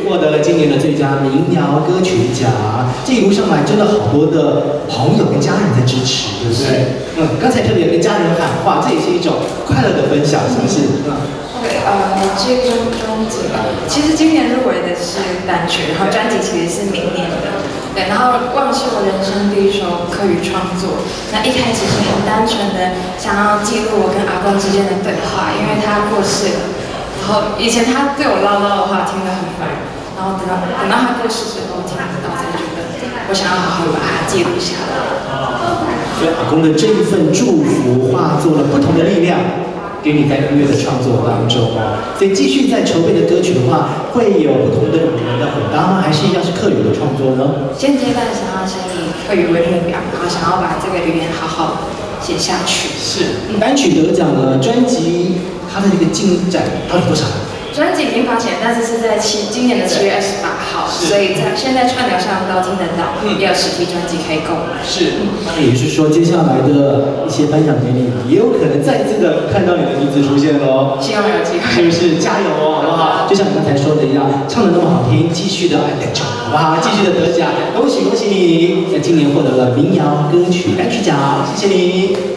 获得了今年的最佳民谣歌曲奖。这一路上来，真的好多的朋友跟家人在支持，对不对？刚才特别跟家人喊话，这也是一种快乐的分享，是不是？ 对，这张专辑其实今年入围的是单曲，然后专辑其实是明年的。对，然后《忘》是我人生第一首客语创作。那一开始是很单纯的想要记录我跟阿公之间的对话，因为他过世了。然后以前他对我唠叨的话听得很烦，然后等到他过世之后听不到，才觉得我想要好好把它记录下来。 所以阿公的这一份祝福化作了不同的力量。给你在音乐的创作当中哦，所以继续在筹备的歌曲的话，会有不同的语言的混搭吗？还是一样是客语的创作呢？ 现阶段想要先以客语为目标，然后想要把这个语言好好写下去。 是单曲得奖了，专辑它的这个进展到底多少？ 专辑已经发行，但是是在今年的7月28号，所以在现在串流上都听得到，也有实体专辑可以购买。 是，那也就是说，接下来的一些颁奖典礼，也有可能再次的看到你的名字出现喽。 希望有机会， 是不是？加油哦，好不好？就像你刚才说的一样，唱得那么好听，继续的得奖，好不好？继续的得奖，恭喜恭喜你，在今年获得了民谣歌曲单曲奖，谢谢你。